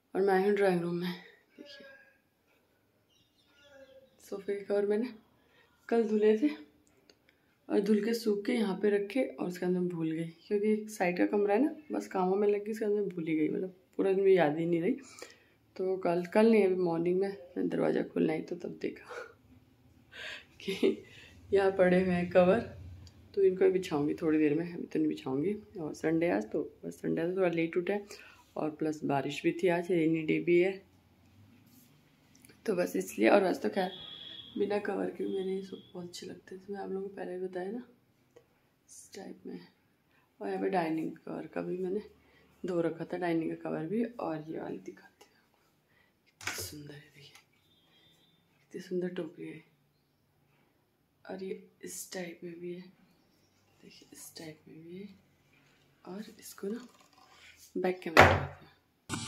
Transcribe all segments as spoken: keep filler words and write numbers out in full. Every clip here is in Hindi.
और मैं आई हूँ ड्राइंग रूम में। देखिए सोफे के कवर मैंने कल धुले थे और धुल के सूख के यहाँ पे रखे और उसके अंदर भूल गई, क्योंकि एक साइड का कमरा है ना, बस कामों में लग गई, उसके अंदर भूल ही गई, मतलब पूरा दिन में याद ही नहीं रही। तो कल कल नहीं, अभी मॉर्निंग में दरवाज़ा खुलना ही तो तब देखा कि यहाँ पड़े हुए हैं कवर, तो इनको भी बिछाऊँगी थोड़ी देर में, अभी तो नहीं बिछाऊँगी। और संडे आज तो बस संडे आज थोड़ा लेट उठा है और प्लस बारिश भी थी, आज रेनी डे भी है, तो बस इसलिए। और आज तो खैर बिना कवर के मेरे ये सब बहुत अच्छे लगते हैं, तो मैं आप लोगों को पहले ही बताया ना इस टाइप में। और यहाँ पे डाइनिंग कवर का भी मैंने धो रखा था, डाइनिंग का कवर भी। और ये वाली दिखाती हूँ आपको, कितनी सुंदर है, देखिए कितनी सुंदर टोकरी है। और ये इस टाइप में भी है, देखिए इस टाइप में भी है। और इसको ना बैक कैमरा दिखाती हूँ।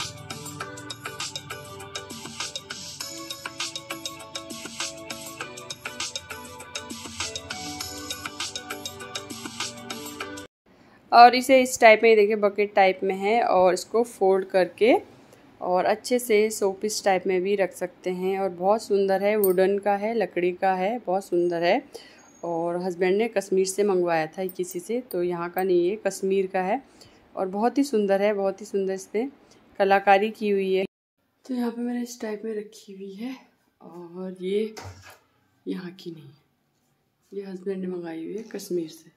और इसे इस टाइप में देखिए बकेट टाइप में है, और इसको फोल्ड करके और अच्छे से शोपीस टाइप में भी रख सकते हैं। और बहुत सुंदर है, वुडन का है, लकड़ी का है, बहुत सुंदर है। और हस्बैंड ने कश्मीर से मंगवाया था किसी से, तो यहाँ का नहीं है, कश्मीर का है। और बहुत ही सुंदर है, बहुत ही सुंदर इस पर कलाकारी की हुई है। तो यहाँ पे मैंने इस टाइप में रखी हुई है। और ये यहाँ की नहीं, ये हस्बैंड ने मंगाई हुई है कश्मीर से।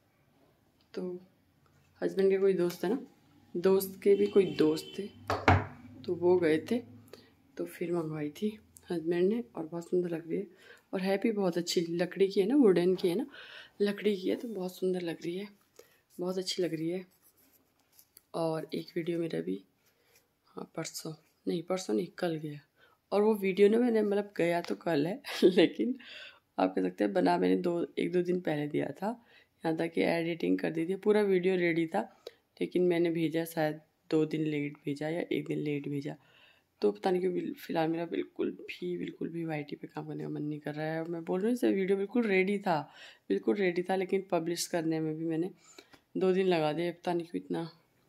तो हस्बैंड के कोई दोस्त है ना, दोस्त के भी कोई दोस्त थे, तो वो गए थे, तो फिर मंगवाई थी हस्बैंड ने। और बहुत सुंदर लग रही है, और है भी बहुत अच्छी, लकड़ी की है ना, वुडन की है ना, लकड़ी की है, तो बहुत सुंदर लग रही है, बहुत अच्छी लग रही है। और एक वीडियो मेरा भी, हाँ परसों नहीं परसों नहीं कल गया, और वो वीडियो ना मैंने मतलब गया तो कल है लेकिन आप कह सकते हैं बना मैंने दो एक दो दिन पहले दिया था। यहाँ तक कि एडिटिंग कर दी थी, पूरा वीडियो रेडी था, लेकिन मैंने भेजा शायद दो दिन लेट भेजा या एक दिन लेट भेजा। तो पता नहीं क्यों फिलहाल मेरा बिल्कुल भी बिल्कुल भी वाईटी पे काम करने का मन नहीं कर रहा है। मैं बोल रही हूँ सर, वीडियो बिल्कुल रेडी था, बिल्कुल रेडी था, लेकिन पब्लिश करने में भी मैंने दो दिन लगा दिए। पता नहीं क्यों इतना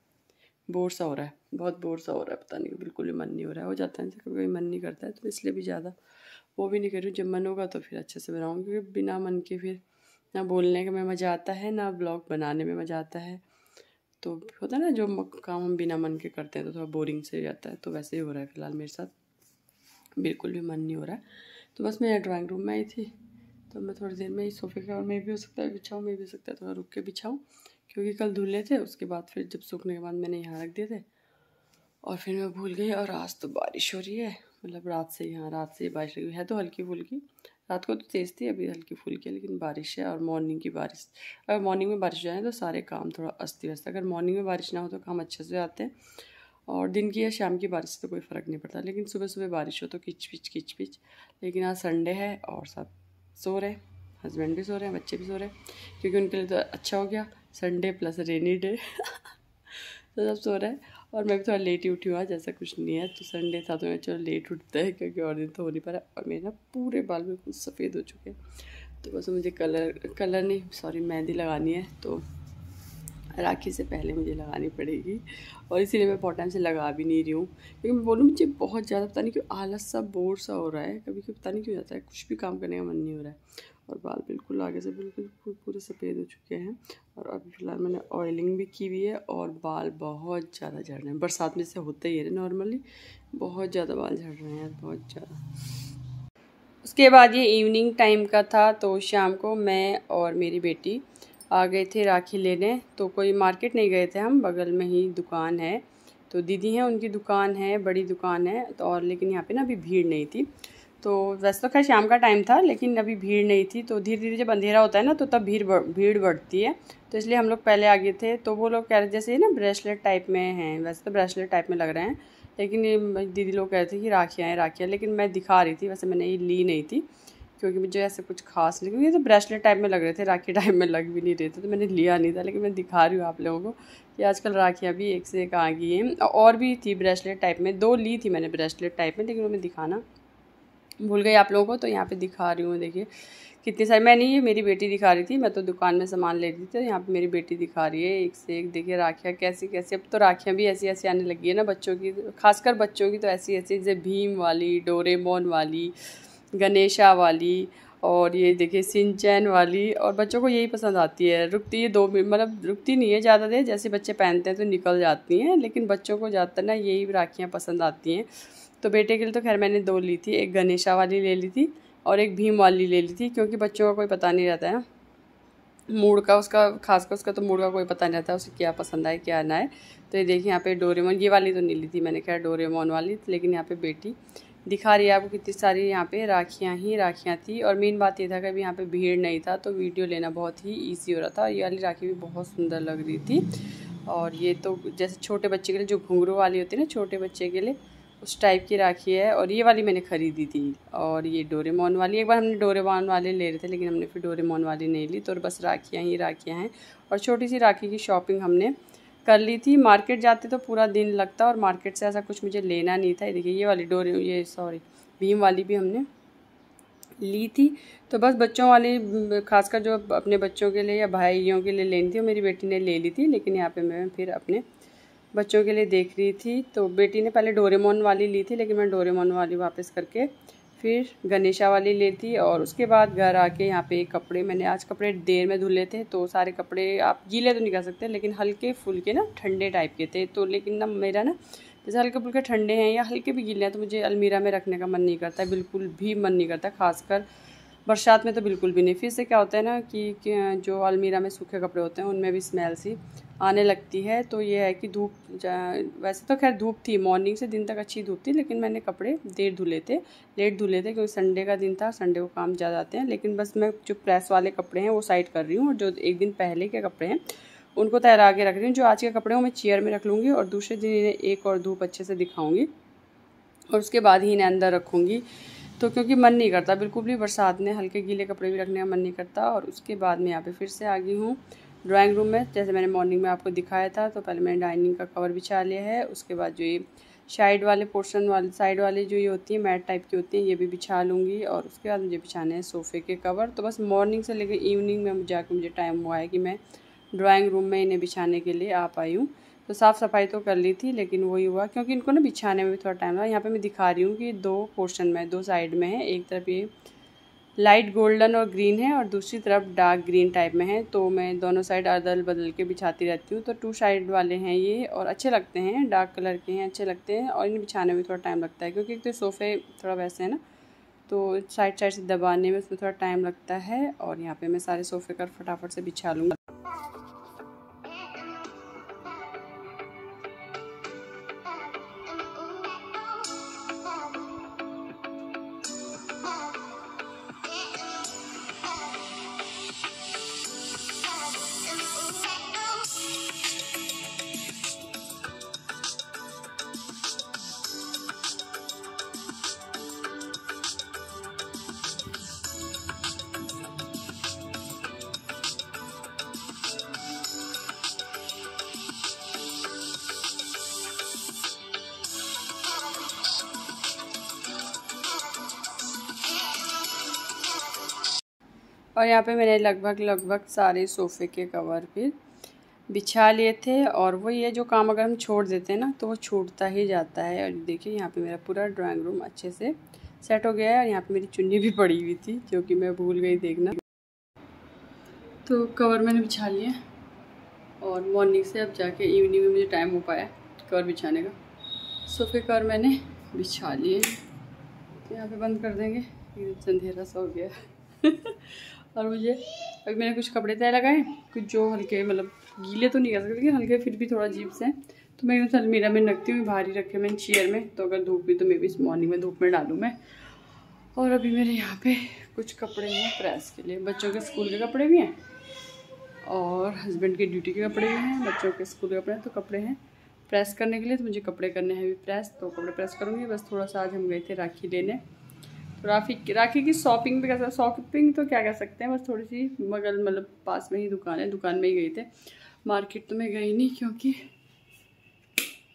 बोर सा हो रहा है, बहुत बोर सा हो रहा है, पता नहीं बिल्कुल भी मन नहीं हो रहा है। हो जाता है कभी कभी मन नहीं करता है, तो इसलिए भी ज़्यादा वो भी नहीं कर रही हूँ। जब मन होगा तो फिर अच्छे से बनाऊँगी, क्योंकि बिना मन के फिर ना बोलने में मज़ा आता है, ना ब्लॉग बनाने में मज़ा आता है। तो होता है ना, जो काम हम बिना मन के करते हैं तो थोड़ा बोरिंग से हो जाता है, तो वैसे ही हो रहा है फिलहाल मेरे साथ, बिल्कुल भी मन नहीं हो रहा है। तो बस मैं ड्राइंग रूम में आई थी, तो मैं थोड़ी देर में ही सोफे के, और में भी हो सकता है बिछाऊँ, में भी हो सकता है थोड़ा रुक के बिछाऊँ, क्योंकि कल धुले थे, उसके बाद फिर जब सूखने के बाद मैंने यहाँ रख दिए थे, और फिर मैं भूल गई। और आज तो बारिश हो रही है, मतलब रात से, यहाँ रात से बारिश लगी है, तो हल्की फुल्की, रात को तो तेज़ थी, अभी हल्की फुल्की है, लेकिन बारिश है। और मॉर्निंग की बारिश, अगर मॉर्निंग में बारिश हो जाए तो सारे काम थोड़ा अस्त व्यस्त, अगर मॉर्निंग में बारिश ना हो तो काम अच्छे से आते हैं। और दिन की या शाम की बारिश से तो कोई फ़र्क नहीं पड़ता, लेकिन सुबह सुबह बारिश हो तो किच पिच किच पिच। लेकिन आज संडे है और सब सो रहे, हस्बैंड भी सो रहे हैं, बच्चे भी सो रहे हैं, क्योंकि उनके लिए तो अच्छा हो गया संडे प्लस रेनी डे तो सब सो रहे हैं। और मैं भी थोड़ा लेट ही उठी हुआ, जैसा कुछ नहीं है, तो संडे था तो मैं चलो लेट उठते हैं, क्योंकि और दिन तो हो नहीं पा रहा। और मेरे ना पूरे बाल बिल्कुल सफ़ेद हो चुके हैं, तो बस मुझे कलर कलर नहीं सॉरी मेहंदी लगानी है, तो राखी से पहले मुझे लगानी पड़ेगी। और इसीलिए मैं बहुत टाइम से लगा भी नहीं रही हूँ, क्योंकि मैं बोलूँ मुझे बहुत ज़्यादा पता नहीं क्यों आलस सा बोर सा हो रहा है, कभी कभी पता नहीं क्यों जाता है, कुछ भी काम करने का मन नहीं हो रहा है। और बाल बिल्कुल आगे से बिल्कुल पूरे सफ़ेद हो चुके हैं। और अभी फ़िलहाल मैंने ऑयलिंग भी की हुई है, और बाल बहुत ज़्यादा झड़ रहे हैं, बरसात में से होता ही है नॉर्मली, बहुत ज़्यादा बाल झड़ रहे हैं, बहुत ज़्यादा। उसके बाद ये इवनिंग टाइम का था, तो शाम को मैं और मेरी बेटी आ गए थे राखी लेने। तो कोई मार्केट नहीं गए थे हम, बगल में ही दुकान है, तो दीदी हैं उनकी दुकान है, बड़ी दुकान है, तो और लेकिन यहाँ पे ना अभी भीड़ नहीं थी। तो वैसे तो खैर शाम का टाइम था, लेकिन अभी भीड़ नहीं थी। तो धीरे धीरे जब अंधेरा होता है ना, तो तब भीड़ भीड़ बढ़ती है, तो इसलिए हम लोग पहले आ गए थे। तो वो लोग कह रहे जैसे ना ब्रेसलेट टाइप में हैं, वैसे तो ब्रेसलेट टाइप में लग रहे हैं, लेकिन ये दीदी लोग कह रहे थे कि राखियाँ हैं राखियाँ, लेकिन मैं दिखा रही थी, वैसे मैंने ये ली नहीं थी, क्योंकि मुझे ऐसे कुछ खास नहीं, क्योंकि ये तो ब्रेसलेट टाइप में लग रहे थे, राखी टाइप में लग भी नहीं रहे थे, तो मैंने लिया नहीं था। लेकिन मैं दिखा रही हूँ आप लोगों को कि आजकल राखियाँ भी एक से एक आ गई हैं, और भी थी ब्रेसलेट टाइप में, दो ली थी मैंने ब्रेसलेट टाइप में, लेकिन वो मैं दिखाना भूल गई आप लोगों को, तो यहाँ पे दिखा रही हूँ। देखिए कितनी सारी, मैं नहीं, ये मेरी बेटी दिखा रही थी, मैं तो दुकान में सामान ले रही थी। तो यहाँ पे मेरी बेटी दिखा रही है एक से एक। देखिए राखियाँ कैसी कैसी, अब तो राखियाँ भी ऐसी ऐसी आने लगी है ना बच्चों की, खासकर बच्चों की तो ऐसी ऐसी, जैसे भीम वाली, डोरेमोन वाली, गणेशा वाली, और ये देखिए शिनचैन वाली। और बच्चों को यही पसंद आती है। रुकती है दो, मतलब रुकती नहीं है ज़्यादा देर, जैसे बच्चे पहनते हैं तो निकल जाती हैं, लेकिन बच्चों को ज़्यादातर ना यही राखियाँ पसंद आती हैं। तो बेटे के लिए तो खैर मैंने दो ली थी, एक गणेशा वाली ले ली थी और एक भीम वाली ले ली थी, क्योंकि बच्चों का कोई पता नहीं रहता है मूड का, उसका खासकर उसका तो मूड का कोई पता नहीं रहता उसे क्या पसंद आए क्या ना आए। तो ये देखिए यहाँ पे डोरेमोन, ये वाली तो नहीं ली थी मैंने खैर, डोरेमोन वाली, लेकिन यहाँ पे बेटी दिखा रही है आपको कितनी सारी यहाँ पे राखियाँ ही राखियाँ थी। और मेन बात ये था कि अभी यहाँ पे भीड़ नहीं था, तो वीडियो लेना बहुत ही ईजी हो रहा था। ये वाली राखी भी बहुत सुंदर लग रही थी। और ये तो जैसे छोटे बच्चे के लिए जो घुंघरू वाली होती है ना, छोटे बच्चे के लिए उस टाइप की राखी है। और ये वाली मैंने ख़रीदी थी। और ये डोरेमोन वाली, एक बार हमने डोरेमोन वाले ले रहे थे, लेकिन हमने फिर डोरेमोन वाली नहीं ली। तो बस राखियाँ ही राखियाँ हैं। और छोटी सी राखी की शॉपिंग हमने कर ली थी। मार्केट जाते तो पूरा दिन लगता, और मार्केट से ऐसा कुछ मुझे लेना नहीं था। देखिए ये वाली डोरे ये सॉरी भीम वाली भी हमने ली थी। तो बस बच्चों वाली, खासकर जो अपने बच्चों के लिए या भाइयों के लिए लेनी थी, वो मेरी बेटी ने ले ली थी। लेकिन यहाँ पे मैं फिर अपने बच्चों के लिए देख रही थी। तो बेटी ने पहले डोरेमोन वाली ली थी, लेकिन मैं डोरेमोन वाली वापस करके फिर गणेशा वाली ली थी। और उसके बाद घर आके यहाँ पे कपड़े, मैंने आज कपड़े देर में धुले थे, तो सारे कपड़े आप गीले तो नहीं कर सकते, लेकिन हल्के फुल्के ना ठंडे टाइप के थे। तो लेकिन ना मेरा ना जैसे हल्के फुल्के ठंडे हैं या हल्के भी गीले हैं, तो मुझे अलमीरा में रखने का मन नहीं करता, बिल्कुल भी मन नहीं करता। खासकर बरसात में तो बिल्कुल भी नहीं। फिर से क्या होता है ना कि, कि जो अलमीरा में सूखे कपड़े होते हैं उनमें भी स्मेल सी आने लगती है। तो ये है कि धूप, वैसे तो खैर धूप थी, मॉर्निंग से दिन तक अच्छी धूप थी, लेकिन मैंने कपड़े देर धुले थे, लेट धुले थे, क्योंकि संडे का दिन था, संडे को काम ज़्यादा आते हैं। लेकिन बस मैं जो प्रेस वाले कपड़े हैं वो साइड कर रही हूँ, और जो एक दिन पहले के कपड़े हैं उनको तैयार के रख रही हूँ। जो आज के कपड़े हैं मैं चेयर में रख लूँगी, और दूसरे दिन इन्हें एक और धूप अच्छे से दिखाऊँगी, और उसके बाद ही इन्हें अंदर रखूँगी। तो क्योंकि मन नहीं करता बिल्कुल भी, बरसात में हल्के गीले कपड़े भी रखने का मन नहीं करता। और उसके बाद मैं यहाँ पे फिर से आ गई हूँ ड्राइंग रूम में। जैसे मैंने मॉर्निंग में आपको दिखाया था, तो पहले मैंने डाइनिंग का कवर बिछा लिया है। उसके बाद जो ये साइड वाले पोर्शन वाले साइड वाले जो ये होती है मैट टाइप की होती हैं, ये भी बिछा लूँगी। और उसके बाद मुझे बिछाने हैं सोफ़े के कवर। तो बस मॉर्निंग से लेकर इवनिंग में जाकर मुझे टाइम हुआ है कि मैं ड्राइंग रूम में इन्हें बिछाने के लिए आ पाई हूँ। तो साफ़ सफाई तो कर ली थी, लेकिन वही हुआ क्योंकि इनको ना बिछाने में भी थोड़ा टाइम लगा। यहाँ पे मैं दिखा रही हूँ कि दो पोर्शन में, दो साइड में है। एक तरफ ये लाइट गोल्डन और ग्रीन है, और दूसरी तरफ डार्क ग्रीन टाइप में है। तो मैं दोनों साइड अदल बदल के बिछाती रहती हूँ। तो टू साइड वाले हैं ये, और अच्छे लगते हैं, डार्क कलर के हैं, अच्छे लगते हैं। और इन्हें बिछाने में थोड़ा टाइम लगता है, क्योंकि एक तो सोफ़े थोड़ा वैसे है ना, तो साइड साइड से दबाने में उसमें थोड़ा टाइम लगता है। और यहाँ पे मैं सारे सोफ़े कर फटाफट से बिछा लूँगी। और यहाँ पे मैंने लगभग लगभग सारे सोफ़े के कवर फिर बिछा लिए थे। और वो ये जो काम अगर हम छोड़ देते हैं ना, तो वो छूटता ही जाता है। और देखिए यहाँ पे मेरा पूरा ड्राइंग रूम अच्छे से सेट हो गया है। और यहाँ पे मेरी चुन्नी भी पड़ी हुई थी, जो कि मैं भूल गई देखना। तो कवर मैंने बिछा लिए, और मॉर्निंग से अब जाके इवनिंग में मुझे टाइम हो पाया कवर बिछाने का। सोफ़े कवर मैंने बिछा लिए। तो यहाँ पे बंद कर देंगे, अंधेरा सा हो गया। और मुझे अभी मैंने कुछ कपड़े तय लगाए, कुछ जो हल्के, मतलब गीले तो नहीं कर सकते, लेकिन हल्के फिर भी थोड़ा अजीब से हैं। तो मैं यूँ अलमीरा में रखती हूँ, बाहर ही रखे मैंने चेयर में। तो अगर धूप भी तो मैं भी इस मॉर्निंग में धूप में डालूँ मैं। और अभी मेरे यहाँ पे कुछ कपड़े हैं प्रेस के लिए, बच्चों के स्कूल के कपड़े भी हैं, और हस्बैंड के ड्यूटी के कपड़े भी हैं, बच्चों के स्कूल के कपड़े हैं। तो कपड़े हैं प्रेस करने के लिए, तो मुझे कपड़े करने हैं भी प्रेस, तो कपड़े प्रेस करूँगी। बस थोड़ा सा आज हम गए थे राखी लेने, राखी राखी की शॉपिंग भी कर सकते, शॉपिंग तो क्या कह सकते हैं, बस थोड़ी सी मगर मतलब पास में ही दुकान है, दुकान में ही गए थे। मार्केट तो मैं गई नहीं, क्योंकि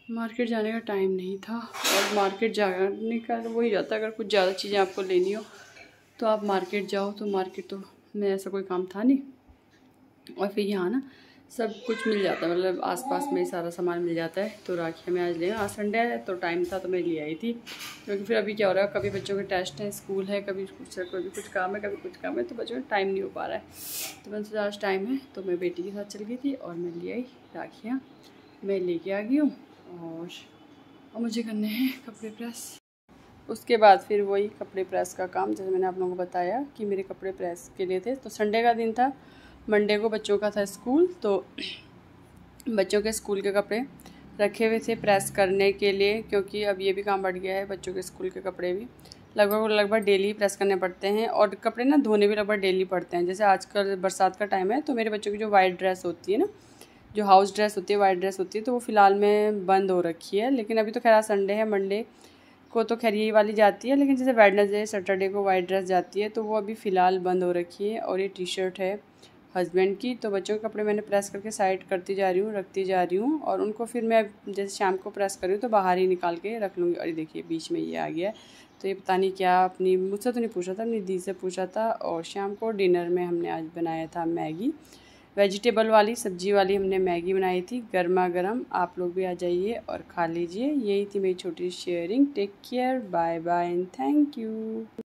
मार्केट जाने का टाइम नहीं था, और मार्केट जाने का वो ही जाता है, अगर कुछ ज़्यादा चीज़ें आपको लेनी हो तो आप मार्केट जाओ। तो मार्केट तो में ऐसा कोई काम था नहीं, और फिर यहाँ ना सब कुछ मिल जाता है, मतलब आसपास में सारा सामान मिल जाता है। तो राखी हमें आज लेना, आज संडे है तो टाइम था तो मैं ले आई थी, क्योंकि फिर अभी क्या हो रहा है, कभी बच्चों के टेस्ट हैं, स्कूल है, कभी कुछ कभी कुछ काम है, कभी कुछ काम है, तो बच्चों में टाइम नहीं हो पा रहा है। तो मैंने सोचा आज टाइम है, तो मैं बेटी के साथ चल गई थी और मैं ले आई राखियाँ, मैं लेके आ गई हूँ। और और मुझे करने हैं कपड़े प्रेस। उसके बाद फिर वही कपड़े प्रेस का काम, जैसे मैंने आप लोगों को बताया कि मेरे कपड़े प्रेस के लिए थे। तो संडे का दिन था, मंडे को बच्चों का था स्कूल, तो बच्चों के स्कूल के कपड़े रखे हुए थे प्रेस करने के लिए, क्योंकि अब ये भी काम बढ़ गया है, बच्चों के स्कूल के कपड़े भी लगभग लगभग डेली प्रेस करने पड़ते हैं, और कपड़े ना धोने भी लगभग डेली पड़ते हैं। जैसे आजकल बरसात का टाइम है, तो मेरे बच्चों की जो वाइट ड्रेस होती है ना, जो हाउस ड्रेस होती है, वाइट ड्रेस होती है, तो वो फ़िलहाल में बंद हो रखी है। लेकिन अभी तो खैर संडे है, मंडे को तो खैर यही वाली जाती है, लेकिन जैसे वेडनेसडे सैटरडे को वाइट ड्रेस जाती है, तो वो अभी फ़िलहाल बंद हो रखी है। और ये टी शर्ट है हस्बैंड की। तो बच्चों के कपड़े मैंने प्रेस करके साइड करती जा रही हूँ, रखती जा रही हूँ, और उनको फिर मैं जैसे शाम को प्रेस कर रही हूँ तो बाहर ही निकाल के रख लूँगी। और ये देखिए बीच में ये आ गया, तो ये पता नहीं क्या, अपनी मुझसे तो नहीं पूछा था, अपनी दी से पूछा था। और शाम को डिनर में हमने आज बनाया था मैगी, वेजिटेबल वाली सब्जी वाली हमने मैगी बनाई थी गर्मा गर्म। आप लोग भी आ जाइए और खा लीजिए। यही थी मेरी छोटी sharing. Take care, bye bye and thank you.